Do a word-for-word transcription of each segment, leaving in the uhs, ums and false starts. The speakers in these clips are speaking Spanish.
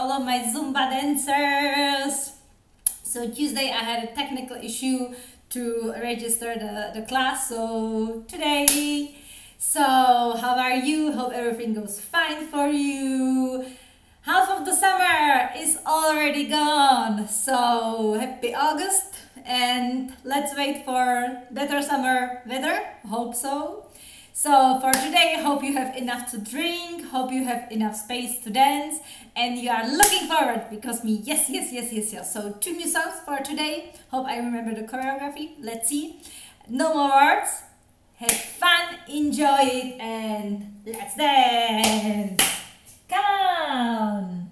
all of my Zumba dancers. So Tuesday I had a technical issue to register the, the class, so today. So how are you? Hope everything goes fine for you. Half of the summer is already gone, so happy August, and let's wait for better summer weather. Hope so. So for today, hope you have enough to drink, hope you have enough space to dance, and you are looking forward, because me, yes, yes, yes, yes, yes. So two new songs for today. Hope I remember the choreography. Let's see. No more words. Have fun, enjoy it, and let's dance. Come on.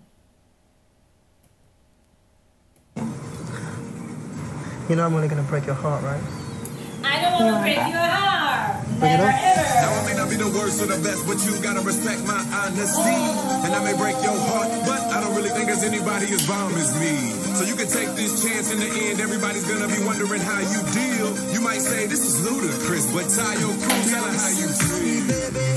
You know I'm only gonna break your heart, right? I don't want to break your heart. Never ever. Now I may not be the worst or the best, but you gotta respect my honesty. And I may break your heart, but I don't really think there's anybody as bomb as me. So you can take this chance. In the end, everybody's gonna be wondering how you deal. You might say this is ludicrous, but tie your crew, tell her how you feel, baby.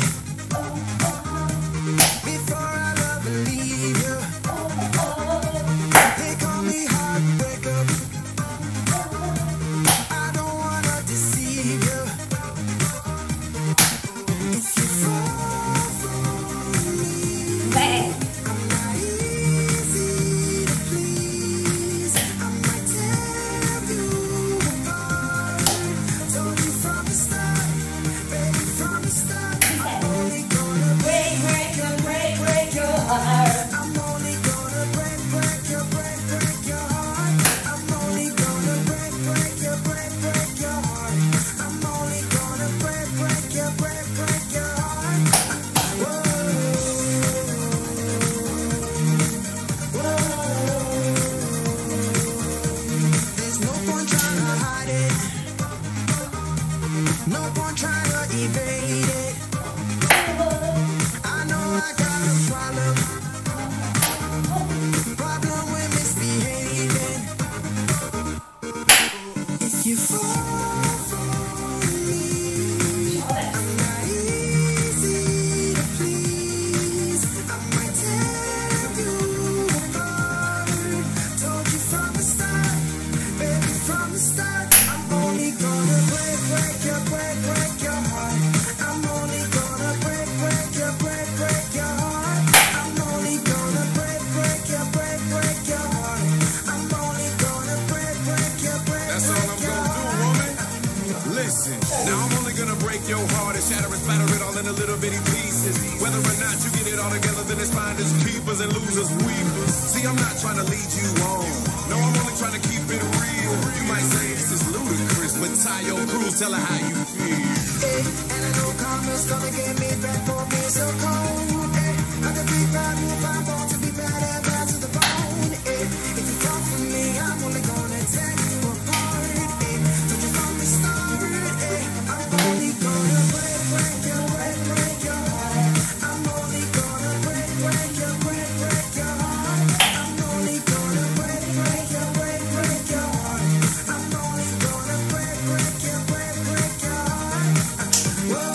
Your heart and shatter and splatter it all in a little bitty pieces. Whether or not you get it all together, then it's finders, keepers, and losers, weepers. See, I'm not trying to lead you on. No, I'm only trying to keep it real. You might say this is ludicrous, but tie your crew, tell her how you feel. Hey, and I know karma's gonna get me back for being so cold. Hey, I can be bad if I want to be bad and bad to the bone. Hey, if you come for me, I'm only gonna tear you apart. Hey, don't you from the start. Hey, I'm only gonna break, break your, break, break your heart. I'm only gonna break, break your, break, break your heart. I'm only gonna break, break your, break, break your heart. I'm only gonna break, break your, break, break your heart. Whoa.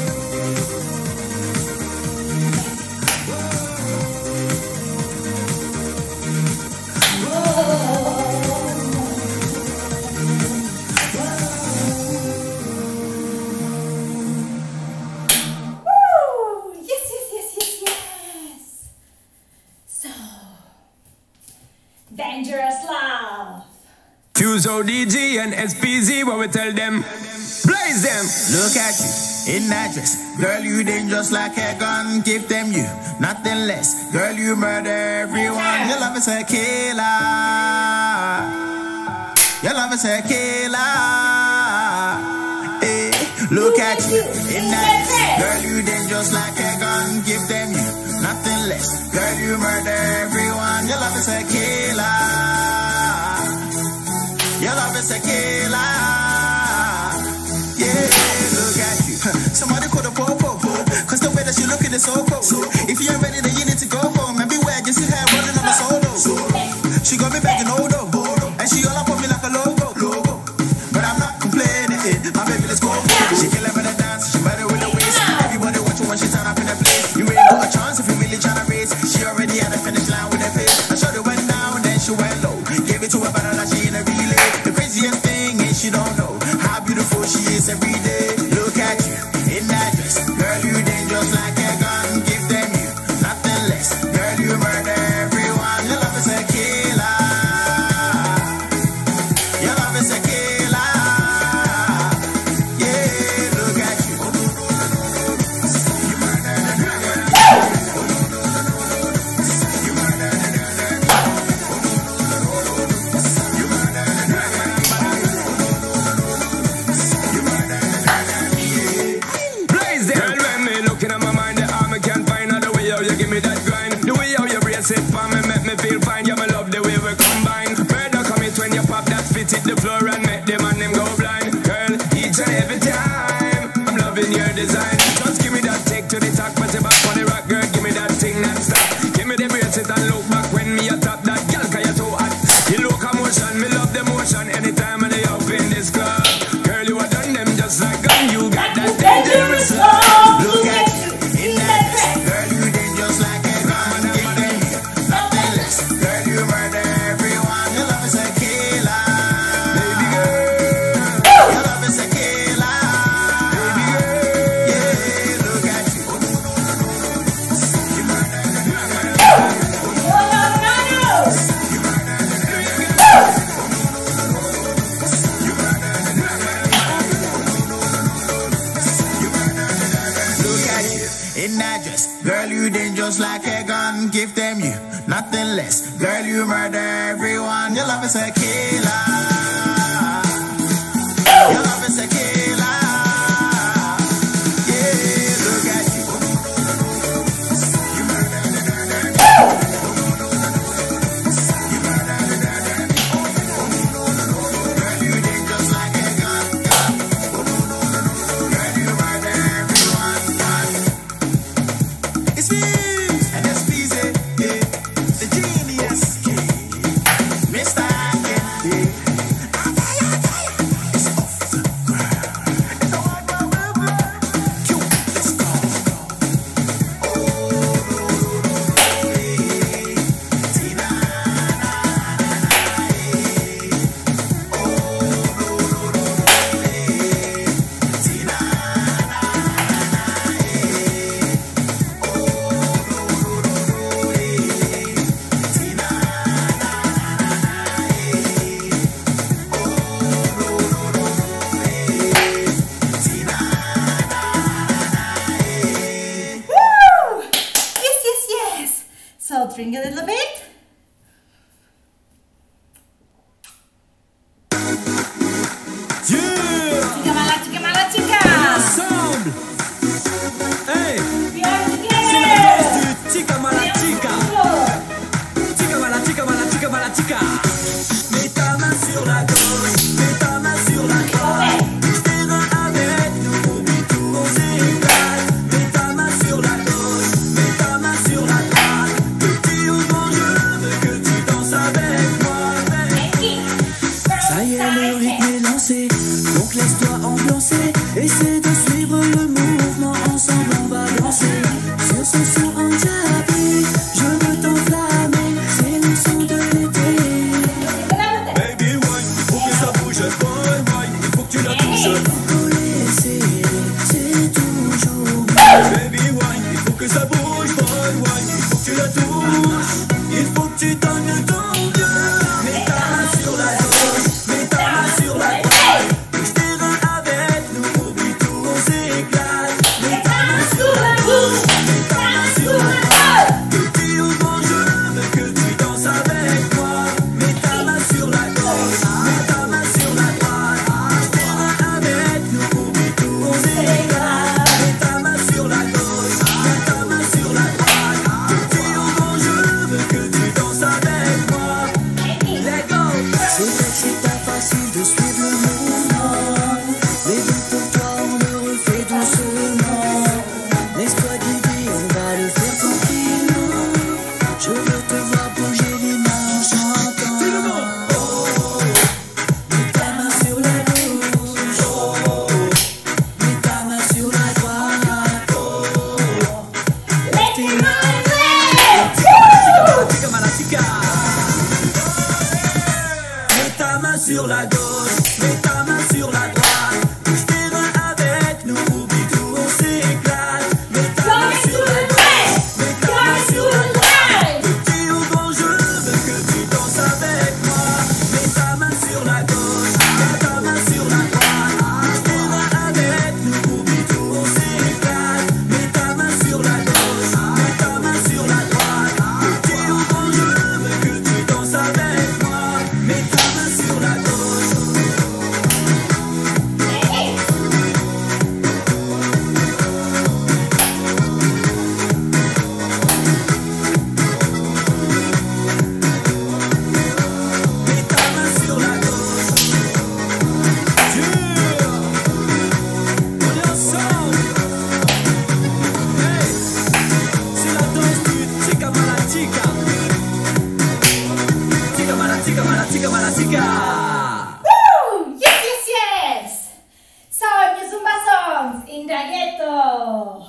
Dangerous Love. Fuso D G and S P Z, what we tell them? Blaze them. Look at you in that dress, girl. You dangerous like a gun. Give them you nothing less, girl. You murder everyone. Your love is a killer. Your love is a killer. Hey, look at you in that dress, girl. You dangerous like a gun. Give them you nothing less, girl. You murder everyone. Your love is a killer. Your love is a killer. Yeah, look at you. Somebody call the popo, cause the way that you look at is so cool. If you ain't ready, then you need to go home. And beware, you see her running on the solo. She got me back in Odo, and she all up on me like a logo. But I'm not complaining. My baby, let's go. She can live in a dance, she better with the waist. Everybody watching when she turn up in the place. You ain't got a chance if you really tryna race. She already had a finish line with her face. give me that grind. The way how you brace it for me make me feel fine. Yeah, me love the way we combine. Murder commit when you pop that fit hit the floor and make them and them go blind. Girl, each and every time I'm loving your design. Just give me that take to the talk, put it back on the rock, girl. Give me that thing non-stop. Give me the brace it and look back when me a top that girl, cause you're too hot. You locomotion, me love the motion. Anytime when they up in this club, girl, you are done them just like gun. You got that dangerous love. Look at you in that dress, girl, you dangerous like a gun. Give them nothing less, girl, you murder everyone. Your love is a killer, Baby girl, your love is a killer, baby girl. yeah, look at you. You murder, you murder, look at you in that dress, girl, you dangerous like a gun. Give them you nothing less, girl, you murder everyone. Your love is a killer, your love is a killer, yeah, look at you. You murder, you murder, girl, you dangerous like a gun. Girl, you murder everyone. It's me, and it's Peasy, yeah, the genius, yeah, Mister Hacken, yeah. It's off the ground. It's a wild, wild, wild world. Q, let's go. Oh, hey, Tina, Woo! Yes, yes, yes. So drink a little bit. Yeah, Chica mala, chica mala, chica. ensemble. Hey, We are c'est la danse together. du chica mala chica. Chica mala chica mala chica mala chica. Mets ta main sur la gauche, mets ta main sur la droite. Terrain avec nous, oublie tout, on s'éclate. Mets ta main sur la gauche, mets ta main sur la droite. Petit ou grand, je veux que tu danses avec moi. Ça y est, le rythme est lancé, donc laisse-toi ambiancer. Essaie de suivre le mouvement, ensemble on va danser. Sur ce son handicapé, je veux t'enflammer, c'est le son de l'été. Baby wine, il faut que ça bouge. Boy wine, il faut que tu la touches. Coller, c'est, c'est toujours bon. Baby wine, il faut que ça bouge. Boy wine, il faut que tu la touches. Il faut que tu donnes ton cœur. Mets ta main sur la gauche, mets ta main sur la droite. Bouge tes reins avec nous, oublie tout, on s'éclate. Mets ta main sur la gauche, mets ta main sur la droite. Petit ou grand, je veux que tu danses avec moi. Mets ta main sur la gauche, mets ta main sur la droite. Bouge tes reins avec nous, oublie tout, on s'éclate. Mets ta main sur la gauche, mets ta main sur la droite. Petit ou grand, je veux que tu danses avec moi. Let go. C'est vrai que c'est pas facile de suivre le mouvement, mais bon pour toi on le refait doucement. Laisse-toi guider, on va le faire tranquillement. Je veux te voir bouger les mains en chantant. Mets ta main sur la gauche, mets ta main sur la droite. Tes mains Chica mala chica. Mets ta main sur la gauche, mets ta main sur la droite. Bouge tes reins avec nous, oublie tout, on s'éclate. Mets ta main sur la gauche, mets ta main sur la droite. Petit ou grand, je veux que tu danses avec moi. Mets ta main sur la gauche, mets ta main sur la droite. Bouge tes reins avec nous, oublie tout, on s'éclate. Mets ta main sur la gauche, mets ta main sur la droite. Petit ou grand, je veux que tu danses avec moi. Mets ta main sur la gauche. mala chica, mala chica, mala chica. Woo! Yes, yes, yes! So, new Zumba songs in the ghetto.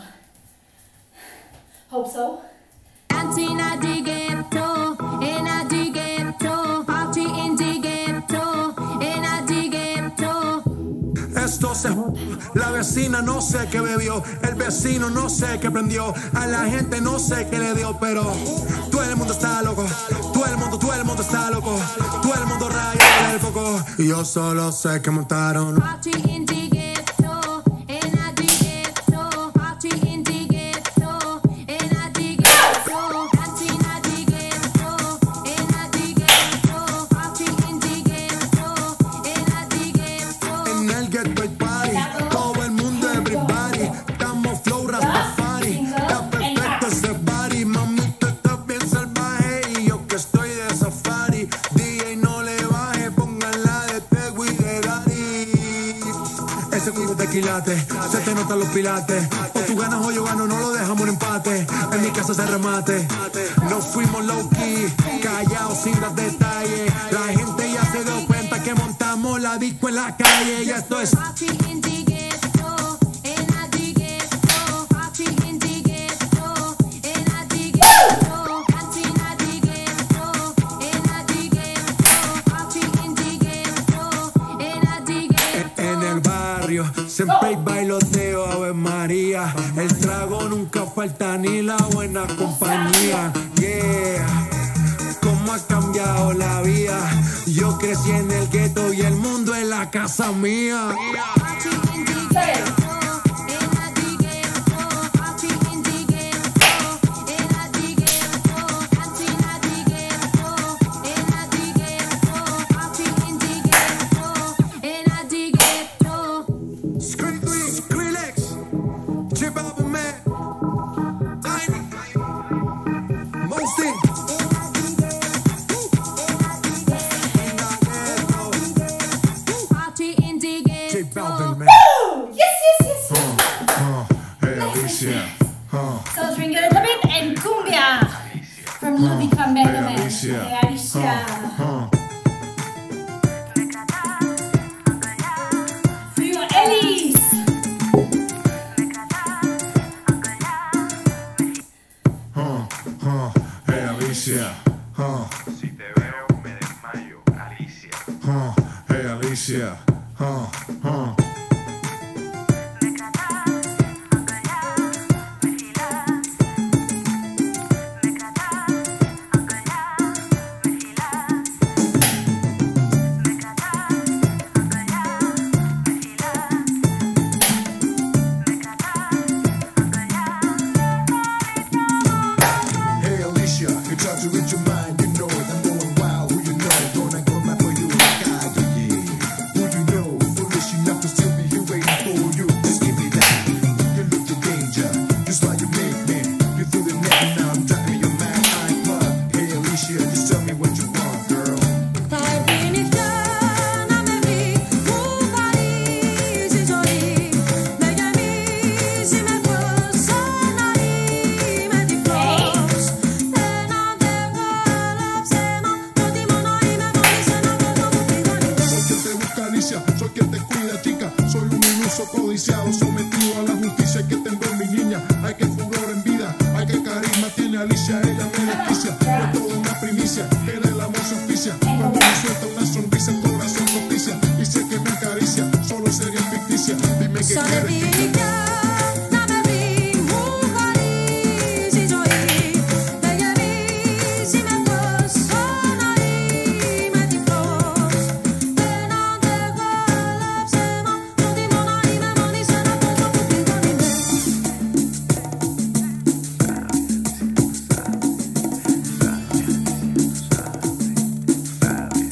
Hope so. Dancing at the ghetto, in a the ghetto, party in the ghetto, in a the ghetto. Esto se la vecina no sé qué bebió, el vecino no sé qué prendió, a la gente no sé qué le dio, pero todo el mundo está loco, todo el mundo, todo el mundo está loco, todo el mundo raya el foco. Y yo solo sé que montaron Party in the ghetto, in a the ghetto, party in the ghetto, in a the ghetto, dancing at the ghetto, in a the ghetto, party in the ghetto, in a the ghetto. en el ghetto hay party, todo el mundo everybody, estamos flow Rastafari, está perfecto ese party, mami tú estás bien salvaje y yo que estoy de safari, D J no le baje, pónganla de Tego y de Daddy. Ese culo de quilate, se te notan los pilates, o tú ganas o yo gano, no lo dejamos en empate, en mi casa se remate, nos fuimos low key, callados sin dar detalles, la gente ya se dio cuenta que montamos la disco en la calle y esto es Party in the ghetto, in a the ghetto, party in the ghetto, in a the ghetto, dancing at the ghetto, in a the ghetto, party in the ghetto, in a the ghetto. en el barrio, siempre hay bailoteo, Ave María, el trago nunca falta ni la buena compañía, yeah. Cómo ha cambiado la vida, yo crecí en el gueto y el mundo es la casa mía. Party in the ghetto, in a the ghetto, party in the ghetto, in a the ghetto, dancing at the ghetto, in a the ghetto, party in the ghetto, in a the ghetto. Skrillex, Skrillex, Chip Album Man, Tiny, Mosty. Party in the J ghetto. Balvin, man. Woo! Yes, yes, yes! Uh, hey, Alicia. Uh, So, drink a little bit and cumbia from Ludwig van Beethoven. Alicia. Hey, Alicia. uh. For you, Ellis. Uh, uh, hey, Alicia. Uh, Si te veo me desmayo, Alicia. uh, hey, Alicia. Uh, uh. Hey Alicia, you try to read your mind, you know it. I'm going wild, who you know? Gonna go mad for you like I do, yeah. Who you know? Foolish enough to still be here waiting for you. Just give me that. You look the danger, just why you make me. You through the net and now I'm driving your mad eye club. Hey Alicia, just tell me what you want, girl. Soy quien te busca, Alicia, soy quien te cuida, chica. Soy un iluso codiciado, sometido a la justicia que tengo en mi niña. Hay que furor en vida, hay que carisma tiene Alicia, ella me desquicia. No es toda una primicia, que del amor se oficia. Cuando me suelta una sonrisa, el corazón propicia. Y sé que me acaricia, solo sería ficticia. Dime qué quieres. Alicia.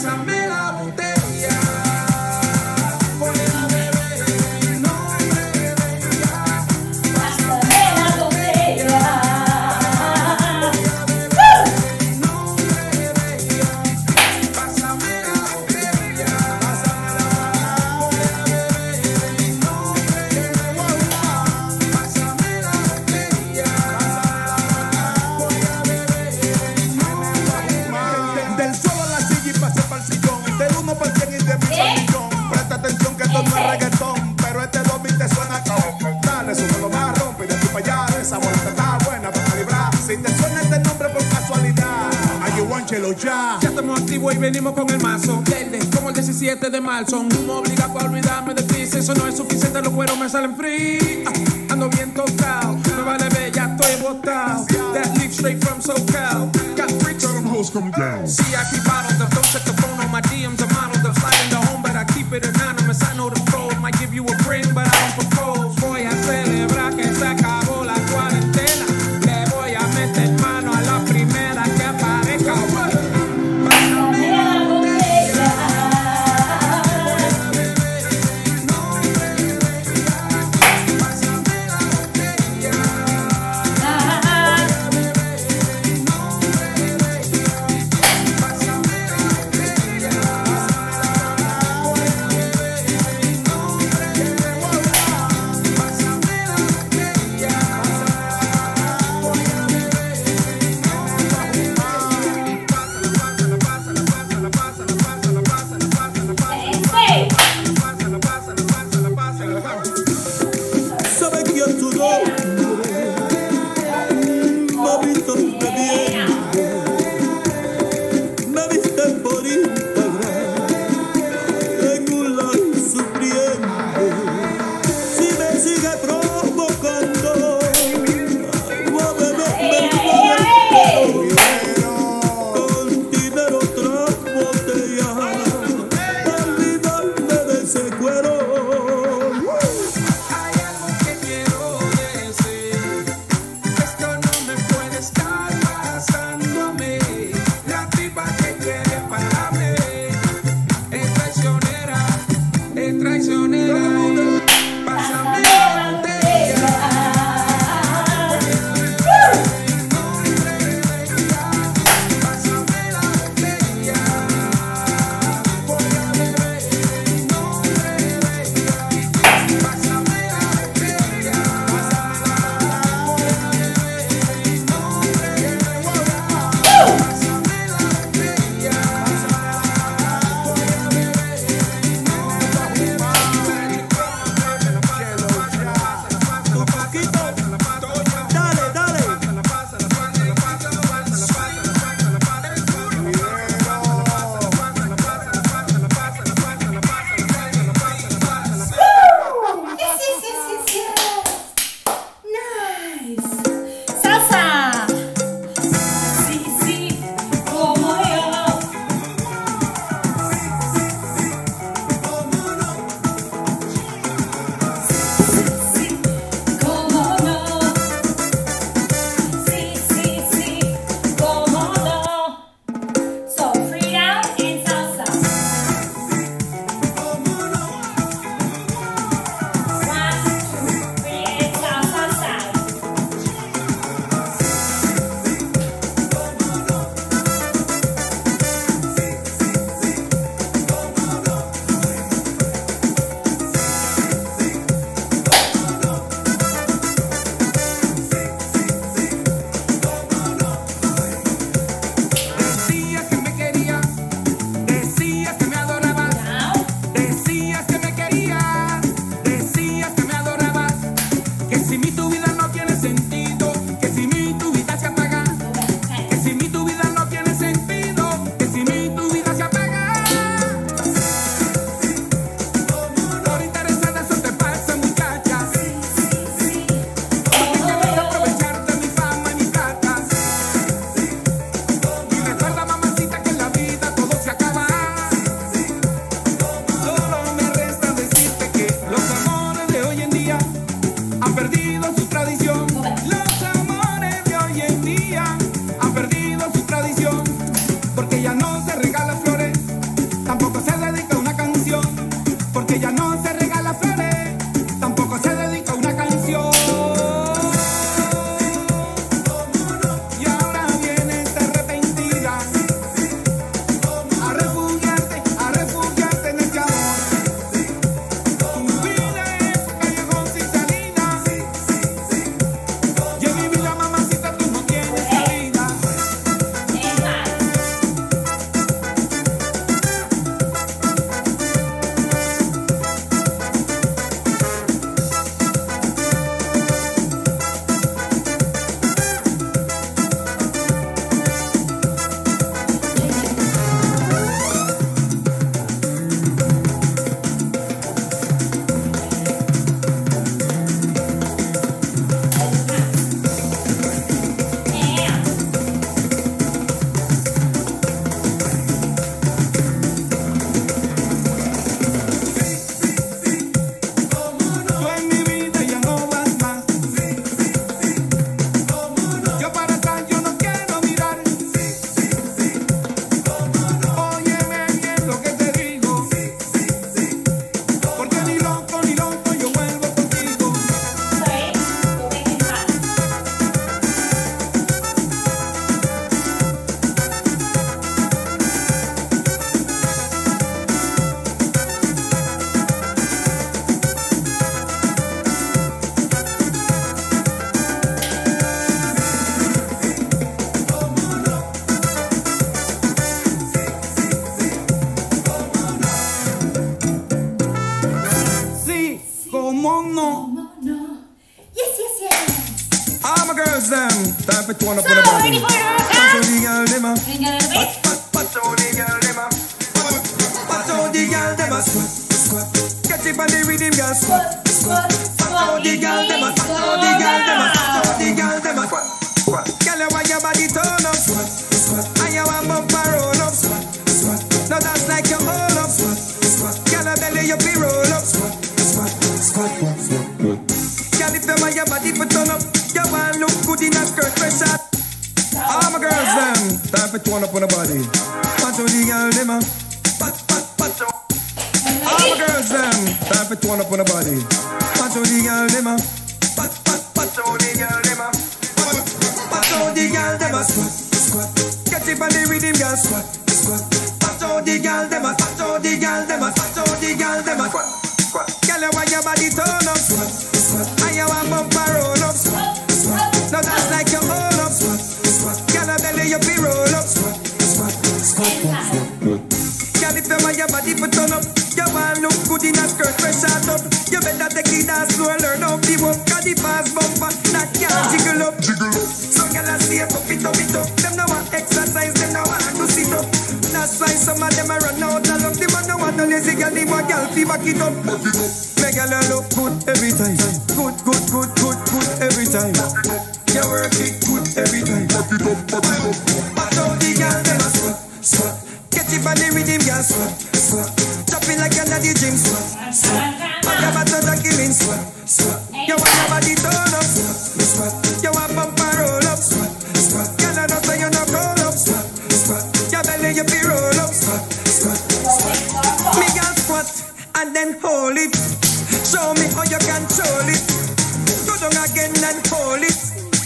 Pásame la botella. Voy a beber en nombre de ella. Pásame la botella. En nombre de ella. Pásame la botella. Pásame la botella. Voy a beber en nombre de ella. Pásame la botella. Voy a beber en nombre de ella. Del suelo a la silla y pasé pa'l sillón. Del uno pa'l cien y de mil pa'l millón. Presta atención que esto no es reggaetón, pero este dos mil te suena como. Dale, súbelo más, rompe de aquí para allá. Esa boleta está buena para calibrar. Si te suena este nombre por casualidad, ayúdanchelo ya. Ya estamos activos y venimos con el mazo. Verde, como el diecisiete de marzo. Un obligado a olvidarme de ti. Si eso no es suficiente, los cueros me salen free. Ah, ando bien tocado. Me vale ver, ya estoy botado. That leaf straight from SoCal. Got freaks. Tell them hoes come down. See, I keep bottles of. Don't check the phone on my D Ms. A model of sliding the home, but I keep it anonymous. I know the code. Might give you a ring, but I don't propose. Voy a celebrar que se acabó la cuarentena. Le voy a meter mano a la primera que aparezca. Pásame la botella. Ah, tampoco se dedica a una canción, porque ella no se regala flores, tampoco se dedica a una canción. Y ahora vienes arrepentida a refugiarte, a refugiarte en este amor. Tu vida es un callejón sin salida, y en mi vida, mamacita, tú no tienes salida. Tú en mi vida ya no vas más. Yo para atrás yo no quiero mirar. Óyeme bien lo que te digo, porque ni loco ni loco yo vuelvo contigo. Sí, cómo no. Yes, yes, yes. All my girls, them time for turn up So, on the body. ready for the Watch workout? out the girl, them a. Can you get a bit? Watch out the girl, them a. Watch out the girl, them a squat, squat. Catch it on the rhythm, girl, squat, squat. Watch out the girl, them a. Watch out the girl, them a. Watch out the girl, them a. Squat, squat. Girl, you want your body turn up, squat, squat. And you want bumper roll up, squat, squat. Now that's like you hold up, squat, squat. Girl, I belly you be roll up, squat, squat, squat, squat. Girl, if you want your body to turn up, you want look good in a skirt press shot. All my girls, them time for turn up on the body. Watch out the girl, them a. Watch, watch, watch out. All my girls, them time for turn up on the body. Watch out the girl, them a. Watch, watch, watch out the girl, them a. Watch, watch out the girl, them a. Squat, squat. Catch it on the rhythm, girl, squat, squat. Watch out the girl, them a. Watch out the girl, them a. Watch out the girl, them a. Squat, squat. Girl, you want your body turn up, squat, squat. And you want bumper roll up, squat, squat. Now that's like you hold up, squat, squat. Girl, I belly you be roll up, squat, squat, squat, squat. Girl, if you want your body to turn up, you want look good in a skirt fresh shot up. You better take it down slow, learn how to walk. Cause the fast bumper, that can't jiggle up, jiggle up. So girl, I see up, it up, it up. Them no want exercise, them no want to sit up. That's why some of them a run out of luck. The man no want no lazy girl, the one girl fi back it up. Make girl look good every time. Good, good, good, good, good every time. You work it good every time. Back it up, back it up. Watch out the girl, them a squat, squat. Catch it on the rhythm, girl, squat, squat. Chopping like you're at the gym, squat, squat. Back your back to the killing, squat, squat. You want your body turn up, squat, squat. You want bumper roll up, squat, squat. Girl, I know so you not roll up, squat, squat. Your belly you be roll up, squat, squat, squat. Me girl squat and then hold it. Show me how you control it. Go down again and hold it.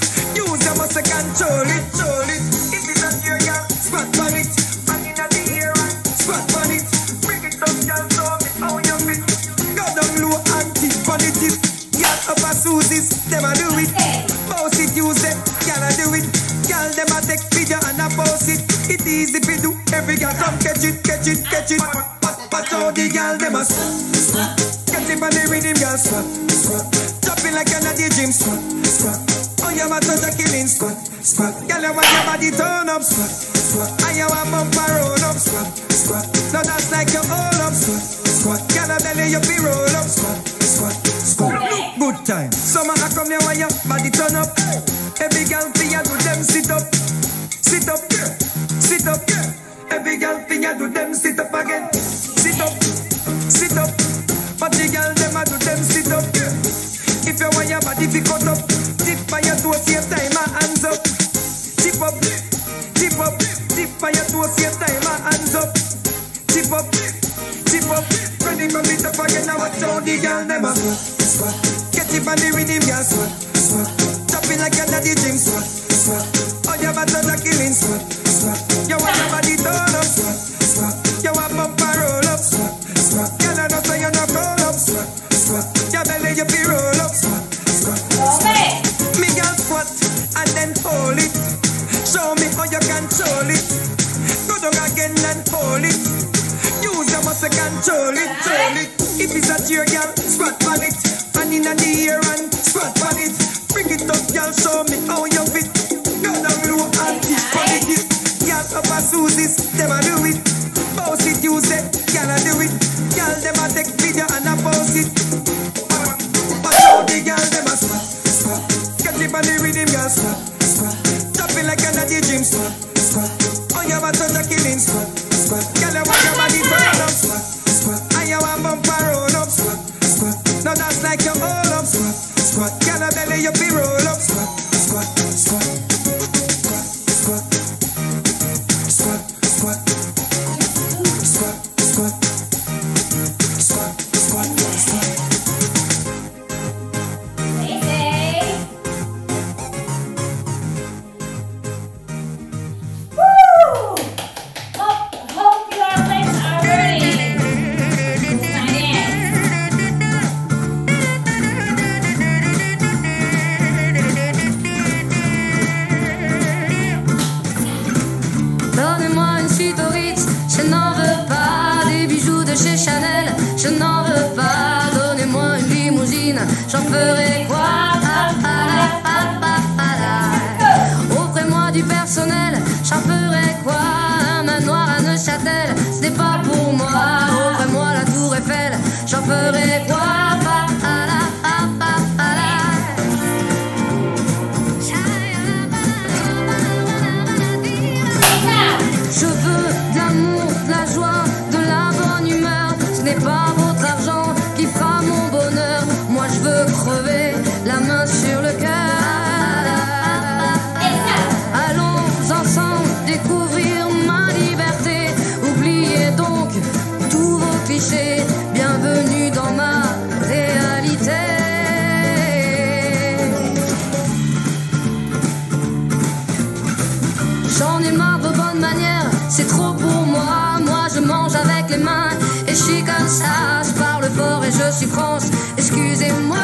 Use your muscle control it, control it. If it's not your girl, squat on it. And in the air and squat on it. Bring it up, girl, show me how you fit. Go down low and tip on it. Girl up a Susie's, them a do it. Bounce it, use them, girl a do it. Girl them a take video and a post it. It easy to do, every girl come catch it, catch it, catch it. Watch out the girl them a squat, squat. Catch it on the rhythm, girl, squat, squat. Chopping like you're at the gym, squat, squat. Oh, you want to the killing, squat, squat. Girl, you want your body turn up, squat, squat. And you want bumper roll up, squat, squat. Now that's like you all up, squat, squat. Girl, I belly you be roll up, squat, squat, squat. Good time. Summer I come here when your body turn up. Every girl thing you do them sit up, sit up, sit up. Every girl thing you do them sit up again, sit up, sit up. But the girl them a do them sit up. If you want your body to cut up, tip by your toes, same time my hands up. Tip up, tip up, tip by your toes, same time my hands up. Tip up. Watch out the girl them a squat, squat. Get it on the rhythm, girl squat, squat. Chopping like your daddy gym squat, squat. Oh, you have a touch of killing squat, squat. You want your body turn up, squat, squat. You want bumper roll up, squat, squat. Girl, I know say you not roll up, squat, squat. Your belly you be roll up, squat, squat. Okay. Me girl squat and then hold it. Show me how you control it. Go down again and hold it. Use your muscle control it, control it. If it's a cheer, girl, squat on it. And in the air and squat on it. Bring it up, girl, show me how you fit. Go down low and keep on it. Girl, up a Susie's, them a do it. Bounce it, use it, girl, a do it. Girl, them a take video and a bounce it. Watch out the girl, them a squat, squat. Catch it on the rhythm, girl, squat, squat. Chopping like you're not the gym, squat, squat. Oh, you have a touch of killing, squat, squat. Girl, you want your body turn up, squat, squat. And you want bumper roll up, squat, squat. Now that's like your all up, squat, squat. Girl, I belly you be roll up, squat, squat, squat, squat, squat, squat, squat, squat, squat, squat, squat, squat. Easy. Woo! Hope, hope your legs are ready. Not yet. Donnez-moi une suite au Ritz, je n'en veux pas. Des bijoux de chez Chanel, je n'en veux pas. Donnez-moi une limousine, j'en ferai quoi? Ah, ah, ah, ah, ah, ah. Offrez-moi du personnel, j'en ferai quoi? Un manoir à Neuchâtel, ce n'est pas pour moi. Offrez-moi la tour Eiffel, j'en ferai quoi? Ah, ah, ah, ah, ah, ah. Je veux de l'amour, de la joie, de la bonne humeur. Ce n'est pas votre argent qui fera mon bonheur. Moi je veux crever la main sur le cœur. Allons ensemble découvrir ma liberté. Oubliez donc tous vos clichés. Bienvenue dans ma réalité. J'en ai marre de bonnes manières, c'est trop pour moi. Moi je mange avec les mains et je suis comme ça. Je parle fort et je suis France, excusez-moi.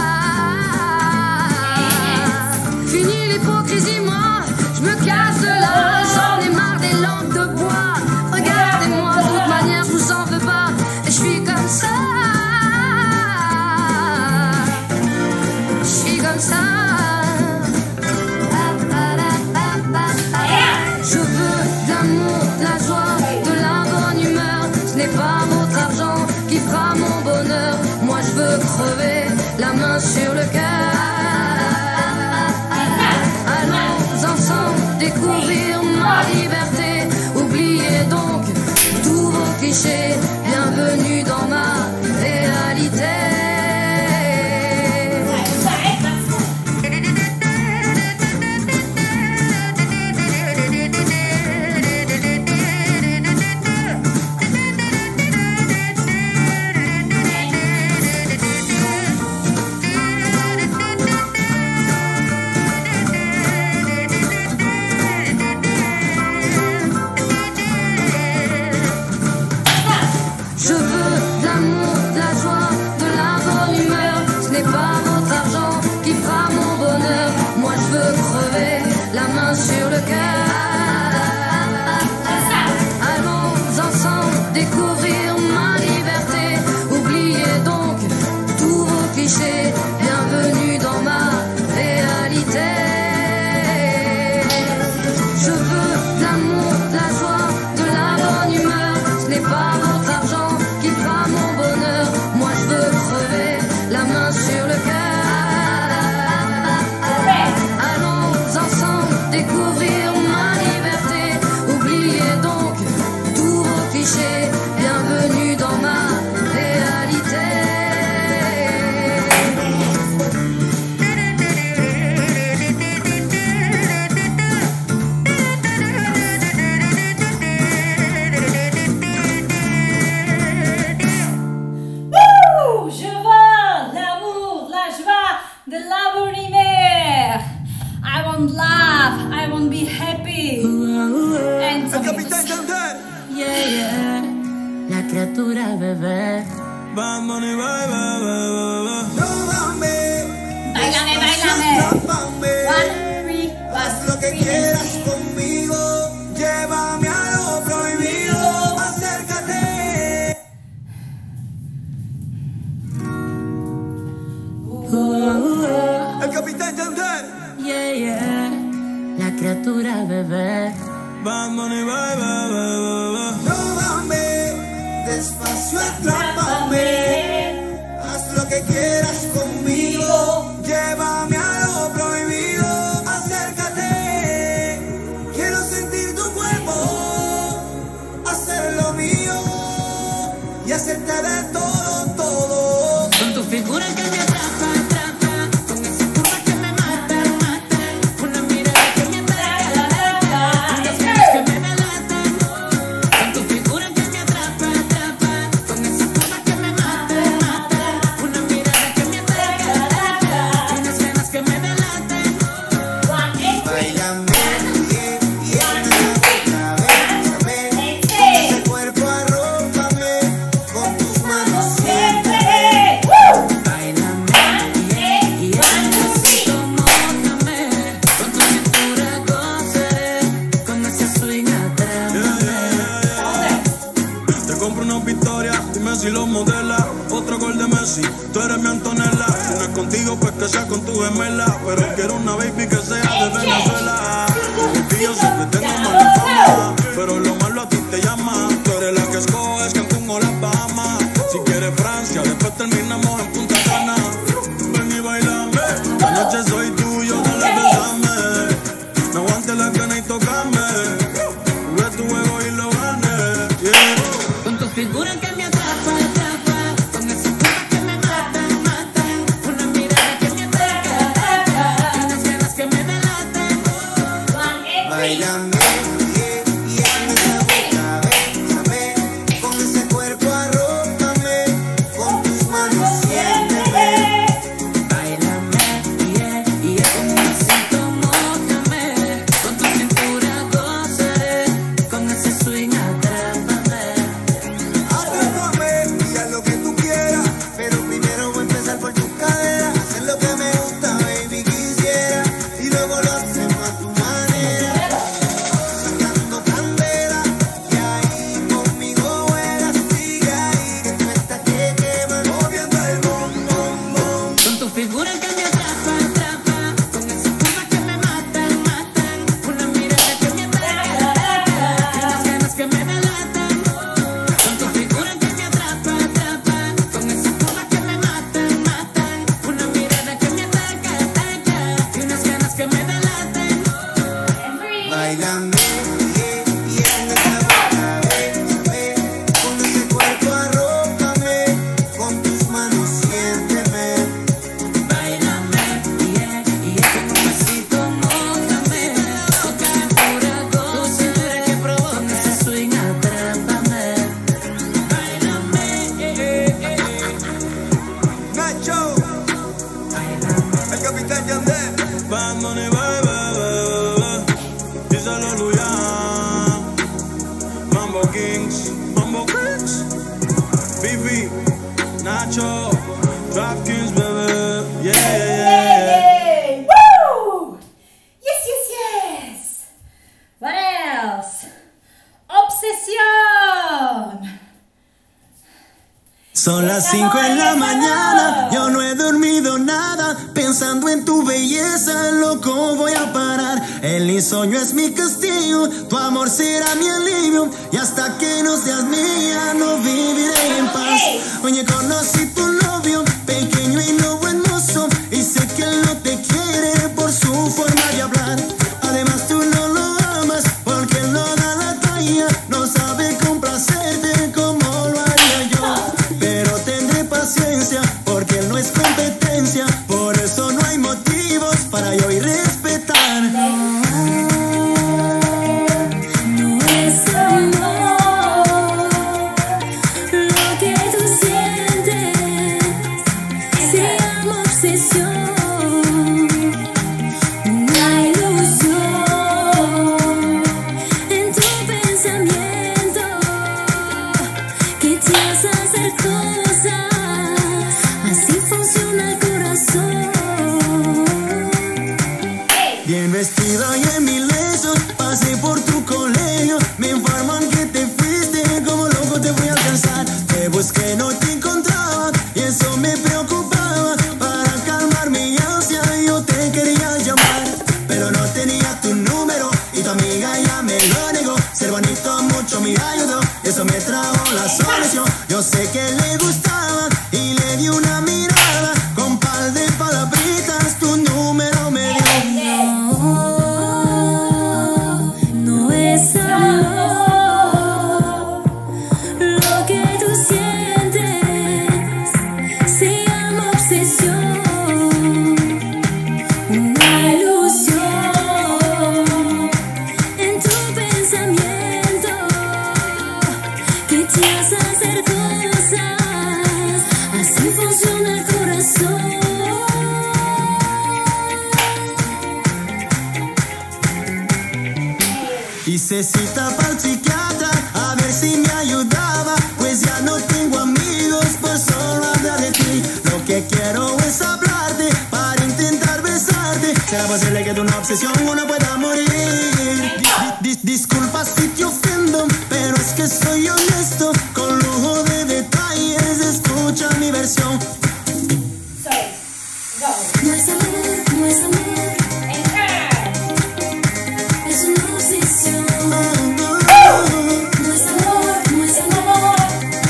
Fini l'hypocrisie, moi, je me casse de là. J'en ai marre des lampes de bois. Regardez-moi, de toute manière je vous en veux pas. Et je suis comme ça. Je suis comme ça. Je veux de l'amour, de la joie, de la bonne humeur. Ce n'est pas votre argent qui fera mon bonheur. Moi je veux crever la main sur le cœur. Allons ensemble découvrir ma liberté. Oubliez donc tous vos clichés. Bienvenue dans ma réalité. Je veux de l'amour, de la joie, de la bonne humeur. Ce n'est pas votre argent qui fera mon bonheur. Moi je veux crever la main sur le cœur. Allons ensemble découvrir ma liberté. Oubliez donc tous vos clichés. Bienvenue dans ma réalité. Je veux de l'amour, de la joie, de la bonne humeur. Ce n'est pas votre argent qui fera mon bonheur. Moi je veux crever la main sur le cœur. Allons ensemble découvrir ma liberté. Oubliez donc tous vos clichés. Bienvenue criatura, bebé. Bad Bunny, bye, bye, bye, bye, bye. Róbame, Báilame, báilame. atrápame, One, three, haz one, lo que three, quieras and- conmigo, llévame a lo prohibido, acércate. El capitán Yandel. Yeah, yeah. La criatura, bebé. Bad Bunny, bye, bye, bye, bye, bye. Róbame, despacio atrápame, haz lo que quieras conmigo, llévame a lo prohibido, acércate, quiero sentir tu cuerpo, hacer lo mío y hacerte de todo, todo. Con tu figura que me atrapa, atrapa. Con esa curva que me mata, mata. Una mirada que me ataca, ataca. Unas ganas que me delatan. Con tu figura que me atrapa, atrapa. Con esa curva que me mata, mata. Una mirada que me ataca, ataca. Unas ganas que me delatan. Báilame, yeah, yeah, esa boca, bésame, con ese cuerpo arrópame, con tus manos siénteme. Bailame, yeah, yeah. Necesito mójame. Con tu cintura gozaré. Con ese swing atrápame. Te compro una victoria, dime si lo modela. Otro gol de Messi, tú eres mi Antonella. Si no es contigo, pues que sea con tu gemela. Pero quiero una baby que sea de Venezuela. Porque yo siempre tengo mala fama, pero lo malo a ti te llama. Tú eres la que escoges Cancún o las Bahamas. Si quieres Francia, después terminamos en Punta Cana. Ven y bailame, la noche soy tuyo, dale besame. No aguantes la gana y tocame. Jugué tu juego y lo gané, yeah. Con tu figura que me atrapa, atrapa. Con esa curva que me mata, mata. Una mirada que me ataca, ataca. Unas ganas que me delatan. Báilame, yeah, yeah, esa boca, bésame, con ese cuerpo arrópame, con tus manos siénteme. Bailame, yeah, yeah. Con un besito mójame. Con tu cintura gozaré. Con ese swing atrápame. Atrápame y haz lo que tú quieras, pero primero voy a empezar por tus caderas. Hacer lo que me gusta, baby, quisiera, y luego lo hacemos a tu manera. Sacando candela, y ahí conmigo vuelas, sigue ahí, que tú estás que quemas, moviendo el bom, bom, bom. Con tu figura que me atrapa, atrapa. Con esa curva que me mata, mata. Una mirada que me ataca, ataca. Unas ganas que me delatan. Con tu figura que me atrapa, atrapa. Con esa curva que me mata, mata. Una mirada que me ataca, ataca. Y unas ganas que me delatan. Báilame, yeah, yeah, esa boca, bésame, con ese cuerpo arrópame, con tus manos siénteme. Bailame, yeah, yeah. Con un besito mójame. Toca pura gozadera que provoca. Con ese swing atrápame. Bailame, yeah, yeah. Nacho, el capitán Yandel. Bad Bunny, bye, bye, bye, bye. Díselo, Luyan. Mambo Kings, Mambo Kings. Vivi, Nacho, Trap Kings, baby. Yeah, yeah, yeah. Yay! Woo! Yes, yes, yes! What else? Obsesión! Son las cinco en la mañana, yo no he dormido nada, pensando en tu belleza, loco voy a parar. El insomnio es mi castigo, tu amor será mi alivio, y hasta que no seas mía no viviré en paz. Oye, conocí tu novio, pequeño y no hermoso, y sé que él no te quiere por su forma de hablar. Además tú no lo amas, porque él no da la talla, no sabe complacerte como lo haría yo. Pero tendré paciencia, porque él no es competencia, por eso no hay motivos para yo ir respetar. No es amor lo que tú sientes. hacer cosas, así funciona el corazón. Bien vestido y en mil besos, pasé por tu colegio. Me informan que te fuiste, como loco te voy a alcanzar. Te busqué, no te encontraba y eso me preocupaba. Para calmar mi ansia yo te quería llamar, pero no tenía tu número y tu amiga ya me lo negó. Ser bonito mucho me ayudó, eso me trajo la solución. Yo sé que le gustaba y le di una mirada. Con par de palabritas tu número me dio. No, no es amor lo que tú sientes, se llama obsesión, una ilusión en tu pensamiento que te hace hacer cosas, así funciona el corazón. Hice cita para el psiquiatra a ver si me ayudaba, pues ya no tengo amigos por solo hablar de ti. Lo que quiero es hablarte para intentar besarte. ¿Será posible que de una obsesión uno pueda morir? Dis- disculpa si te ofendo, pero es que soy honesto. Con lujo de detalles escucha mi versión. So, go. No es amor, no es amor, Enter. es una obsesión. Oh, oh, No es amor, no es amor,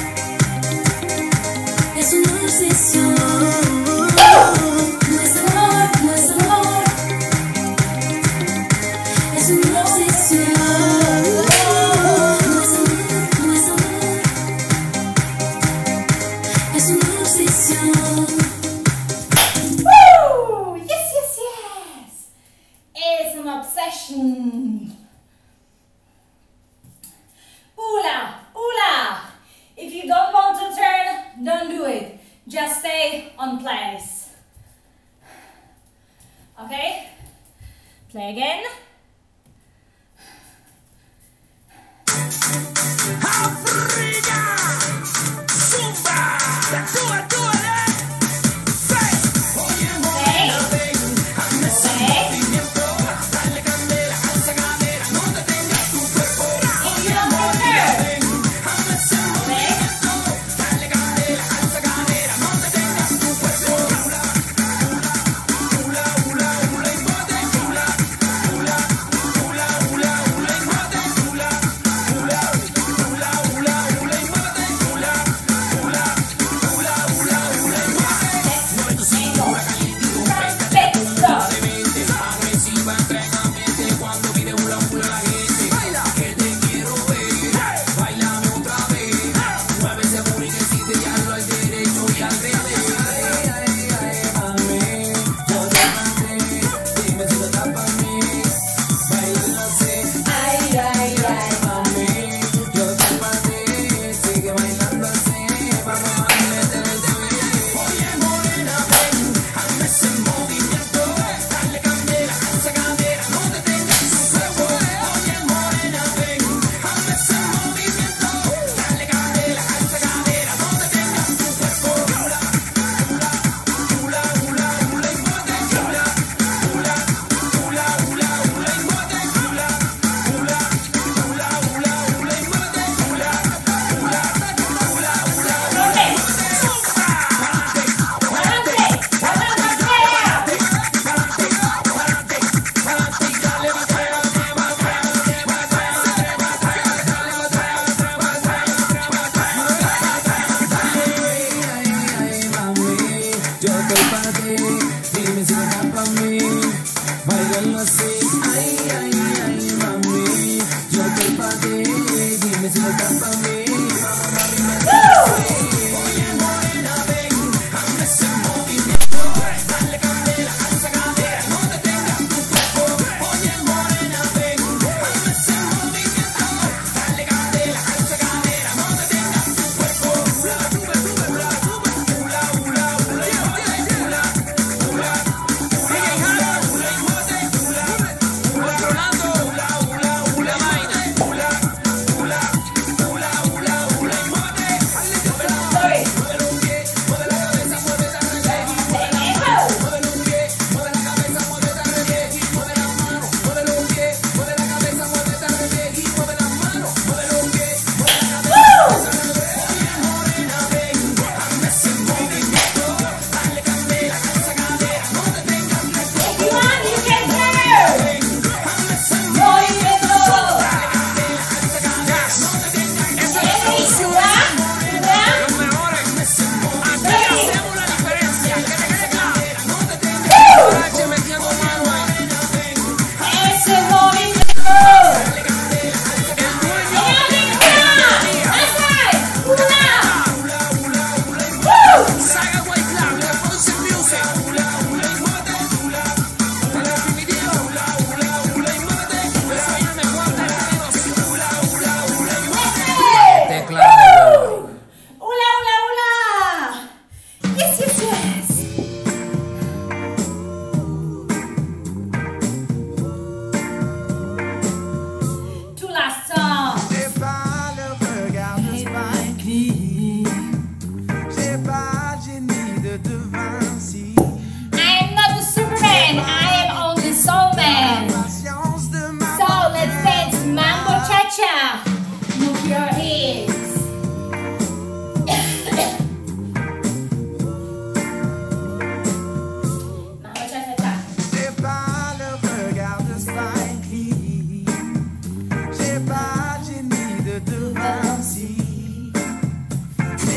es una obsesión. No es amor, no es amor, es una obsesión. No es amor, no es amor, es una obsesión. Woo! Yes, yes, yes. It's an obsession. Ula, ula. If you don't want to turn, don't do it. Just stay on place. Okay? Play again. Africa, Zumba, do it, do it, eh? Say, oye, Play. Play. Dale candela, alza cadera, no te tengas tu cuerpo. Oye, amor, ven, hazme ese movimiento. Dale candela, alza cadera, no te tengas tu cuerpo. Hula, hula, hula, hula, y bote, hula, hula, hula, hula, hula, y bote, hula, hula, hula, hula, hula,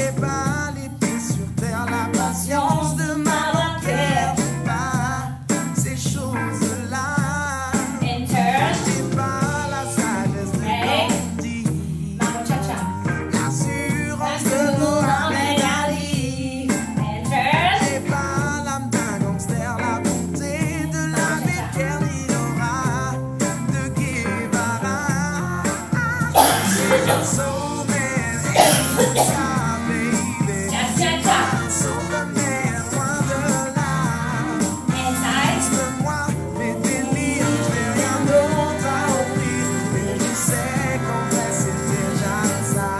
J'ai pas les pieds sur terre, la patience de ma banquière. J'ai pas ces choses-là. And turn. J'ai pas la sagesse de Ready? Gandhi, Mambo cha-cha. l'assurance de Mohamed Ali. And turn. J'ai pas l'âme d'un gangster, la bonté de la Michael Linora, de Guevara. C'est un sommet, ça, baby. Cha-cha-cha. Sommet, loin de là. And side. De moi, mes délires, j'ai rien d'autre à offrir. Mais je sais qu'en vrai, c'est déjà ça.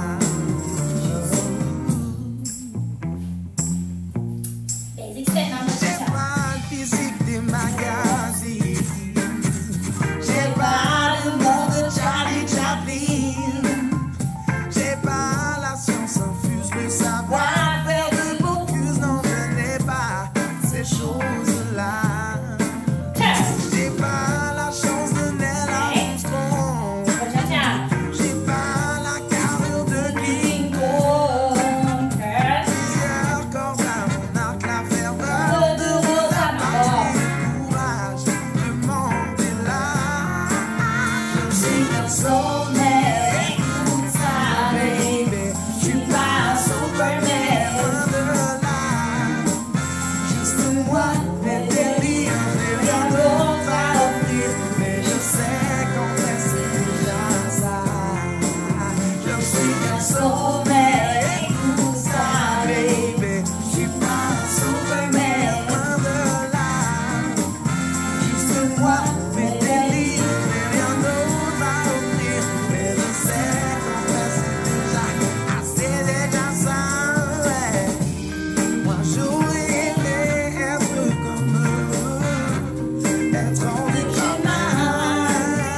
Basic step, mambo J'ai cha-cha. pas le physique des magazines. J'ai pas le nom de Charlie Chaplin. J'ai pas la science infuse, le savoir-faire de Bocuse. Non, je n'ai pas ces choses-là. Turn. J'ai pas la chance de Neil Armstrong. Mambo cha-cha. J'ai pas la carrure de King Kong. Turn. Plusieurs cordes à mon arc, la ferveur De Rosa Mambo. le courage de Mandela. Je suis un sommet, écoute ça, baby. Je suis pas un Superman, loin de là. Juste moi, mes délires, j'ai rien d'autre à offrir. Mais je sais qu'en vrai c'est déjà ça. Je suis un sommet, écoute ça, baby. Je suis pas un Superman, loin de là. Juste moi, mes délires, j'ai rien d'autre à offrir. Mais je sais qu'en vrai c'est déjà assez, déjà ça, ouais. Moi j'aurais aimé être comme eux, être en déclin.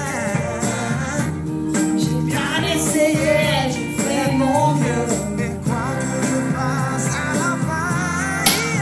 J'ai bien essayé, j'ai fait mon mieux. Mais quoi que je fasse à la fin,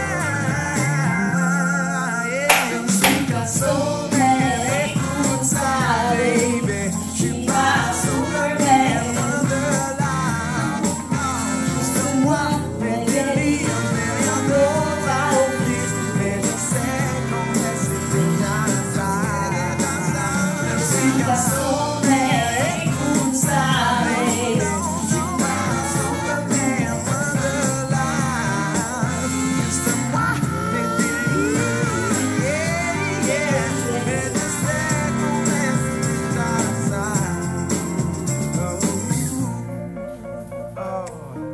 yeah. Je suis qu'un sommet, écoute ça, baby. Je suis pas Superman, loin de là. Juste moi, mes délires, j'ai rien d'autre à offrir. Mais je sais qu'en vrai c'est déjà ça. Je suis qu'un sommet, écoute ça, baby. Je suis pas Superman, loin de là. Juste moi, mes délires, yeah, yeah. Mais je sais qu'en vrai c'est déjà ça. Oh, oh.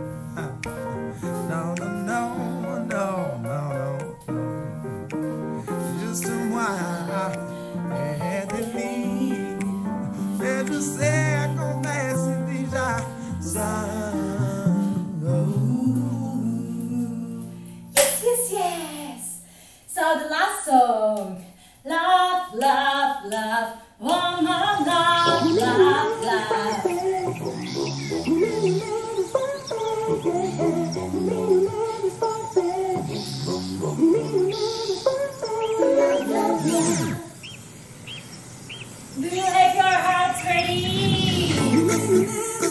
No, no, no, no, no, no. Juste moi, et des filles. Et je sais qu'en vrai c'est déjà ça. Yes, yes, yes. So the last song. Love, love, love. One more love, love, love. Do you have your hearts ready?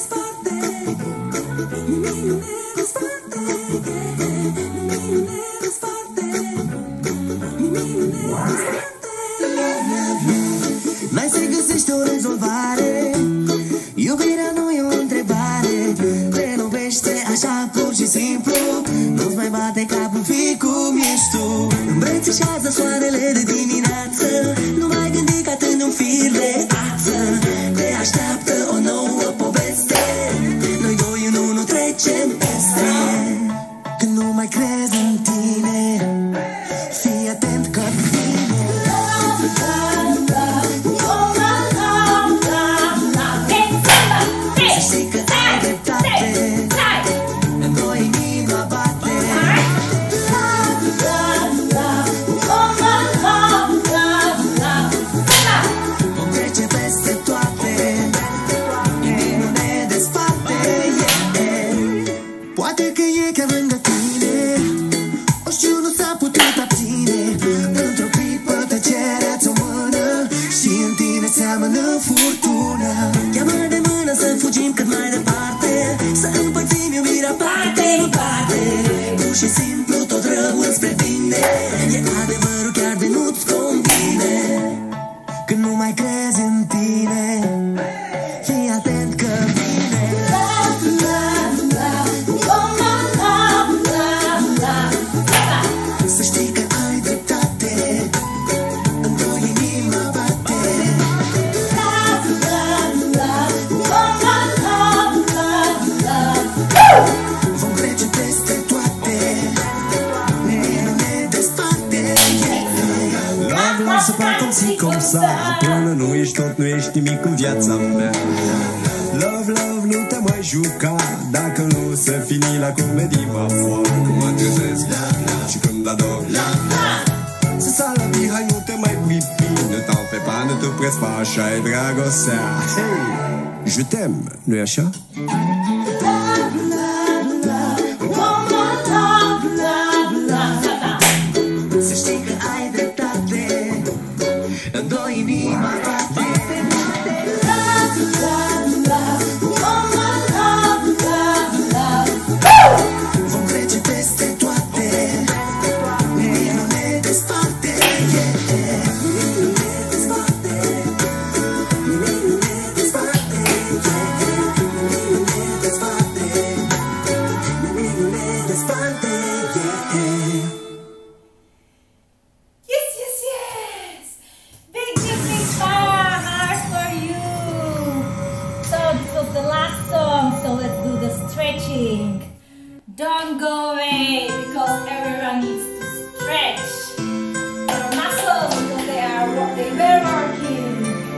Mai se găsește o rezolvare. Iubirea nu e o întrebare. Relovește așa pur și simplu. Nu-ți mai bate capul, fii cum ești tu. Îmbrățișează soarele de dimineață. Nu mai gândi că atând un fir de ață. Te așteaptă o nouă poveste. Noi doi în unul trecem peste. Când nu mai crezi în tine, fii atent că vine. Love, love, love. Oh, my love, love, love. Let's go. Să știi că ai dreptate. În noi inima bate. Love, love, love. Oh, my love, love, love. Vom trece peste toate. Nimic nu ne desparte, yeah. Poate că e chiar lângă tine. O știu, nu s-a putut abține. Într-o clipă tăcerea-ți o mână și în tine seamănă furtună. Ia-mă de mână să fugim cât mai departe, să împărțim iubirea parte. Love, love, c'est pas comme ci, comme ça. Până nu ești tot, nu ești nimic în viața mea. Love, love, nu te mai juca. Dacă nu se fini la comedie, ma foi. Cum mă trezesc și când ador. C'est ça la vie, hai, nu te mai pripi. Ne t'en fais pas, ne te presse pas, așa e dragostea. Hey, je t'aime, nu-i așa? Să știi că ai dreptate, în două inimi mai bate. Love, love, love, oh my love, love, love. Vom trece peste toate, nimic nu ne desparte, yeah. Nimic nu ne desparte, nimic nu ne desparte, yeah. Nimic nu ne desparte, nimic nu ne desparte, yeah. Yes, yes, yes! Big, big, big heart for you! So this was the last song, so let's do the stretching. Don't go away because everyone needs to stretch their muscles because they are what they were working.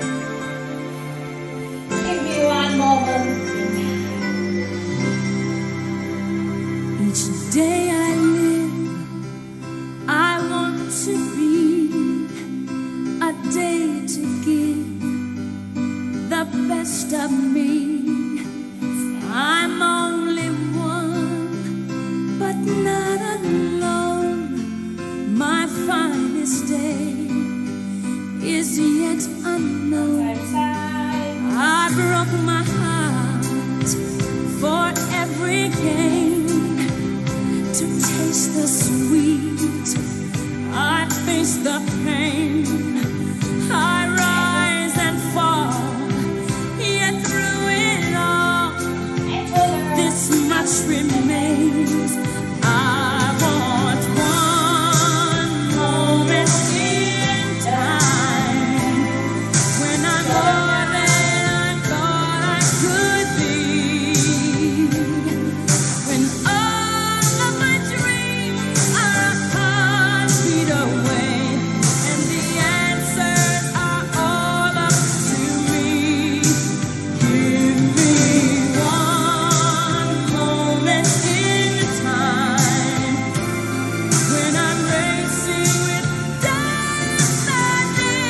Give me one moment. Each day I live, I want to be a day to give the best of me. I'm only one, but not alone. My finest day is yet unknown. I broke my heart for every gain. To taste the sweet, I face the pain. I rise and fall, yet through it all, this much remains. I want one moment in time when I'm more than I thought I could be. When all of my dreams are a heartbeat away, and the answers are all up to me. Give me one moment in time when I'm racing with destiny.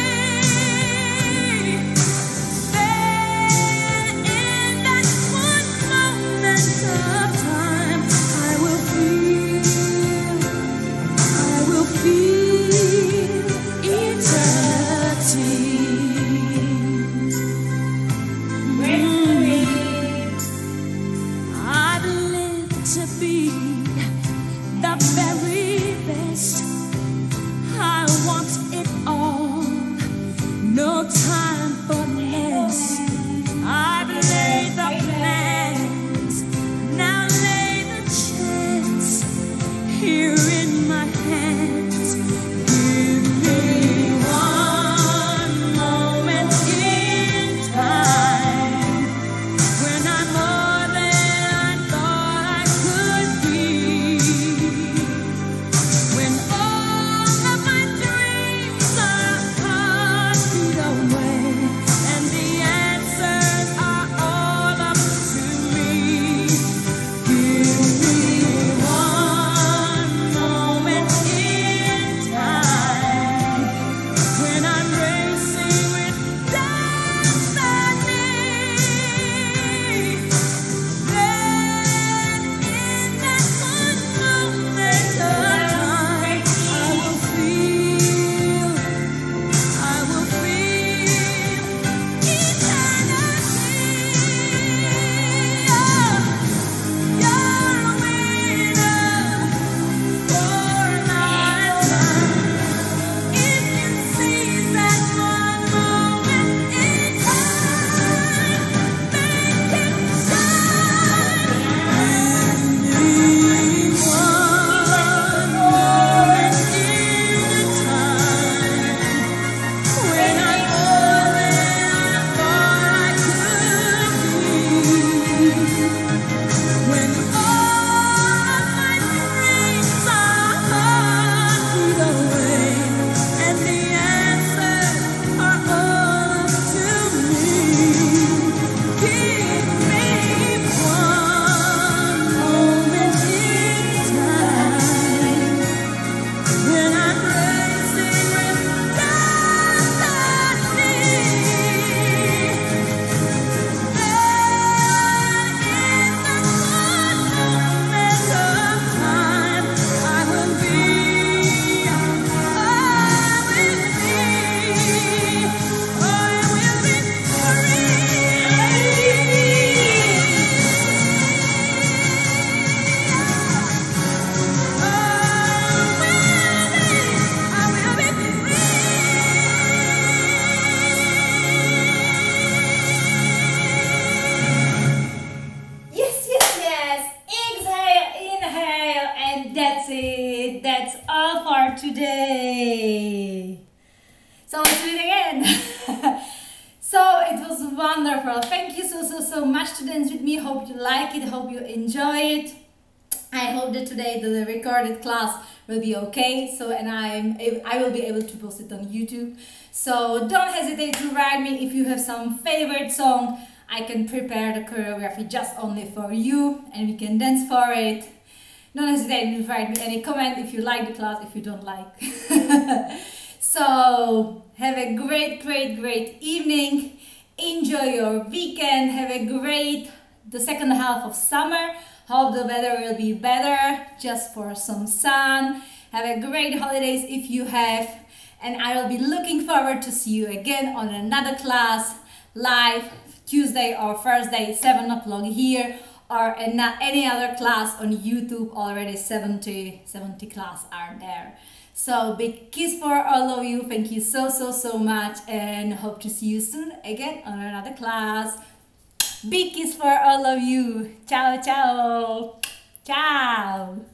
There in that one moment of time, I will feel, I will feel eternity. I've lived to be the very best. I want it all, no time for less. I've laid the plans, now lay the chance here in my hands. Give me one moment in time when I'm more than I thought I could be. And that's it. That's all for today. So let's do it again. So it was wonderful. Thank you so, so, so much to dance with me. Hope you like it. Hope you enjoy it. I hope that today the recorded class will be okay. So, and I'm, I will be able to post it on YouTube. So don't hesitate to write me if you have some favorite song. I can prepare the choreography just only for you and we can dance for it. Don't hesitate to write me any comment if you like the class, if you don't like. So have a great, great, great evening. Enjoy your weekend. Have a great, the second half of summer. Hope the weather will be better, just for some sun. Have a great holidays if you have. And I will be looking forward to see you again on another class live Tuesday or Thursday, seven o'clock here, or any other class on YouTube. Already seventy, seventy class are there. So big kiss for all of you. Thank you so, so, so much and hope to see you soon again on another class. Big kiss for all of you. Ciao, ciao. Ciao.